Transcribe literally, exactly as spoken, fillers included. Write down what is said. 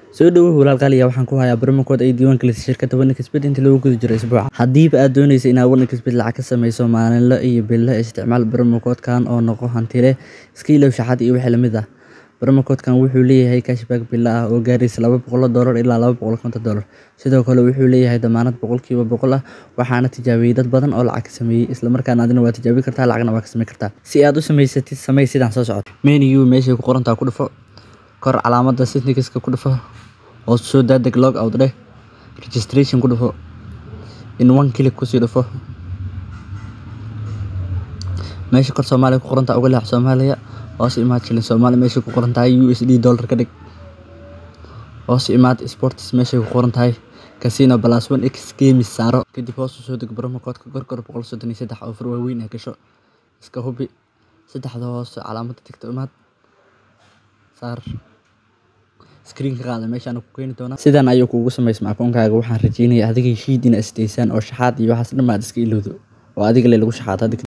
soo dhawow walaalkaliya waxaan ku hayaa promo code ay diiwaan gelisay shirkadda OneXBet inta lagu guda jiro isbuuca. Haddii aad doonayso inaad OneXBet lacag ka samayso maalinle iyo bille, isticmaal promo code-kan oo noqo hantile iska ilaw shaxad iyo wixii la mid ah. Promo code-kan wuxuu leeyahay cashback bille ah oo gaaraysa laba boqol dollar ilaa laba boqol iyo konton dollar. Sidoo kale wuxuu leeyahay damaanad boqolkiiba boqol ah, waxaana tijaabiyay dad badan oo lacag ka sameeyay, isla markaana adina waa tijaabi kartaa, lacagna waa ka samayn kartaa. Si aad u samaysatid, samay sidaan soo socdo. Menu meesha ku qoran tahay ku dhufo, kor calaamadda settings-ka ku dhufo, oo soo daadeg log out dheh, registration ku dhufo, in one click ku sii dhufo. meesha kor Soomaaliya ku qoran tahay uga leex Soomaaliya, oo si imaad shilin Soomaaliya meesha ku qoran tahay U S D dollar ka dhig. oo si imaad sports meesha ku qoran tahay casino plus one x games saaro, kadib hoos u soo deg promo code-ka gorgor boqol soddon iyo saddex oo fur waaweyn ah gasho. Iska hubi saddexda hoos calaamadda tigta imaad saar. screen ka qaada meeshaan ku keeni doona. Sidaan ayuu kuugu samaysmaa akoonkaaga. Waxaan rajeynayaa adiga heshiid in aad isteysaan oo shaxaad iyo waxaas dhammaad iska ilowdo oo adiga lagu shaxaad.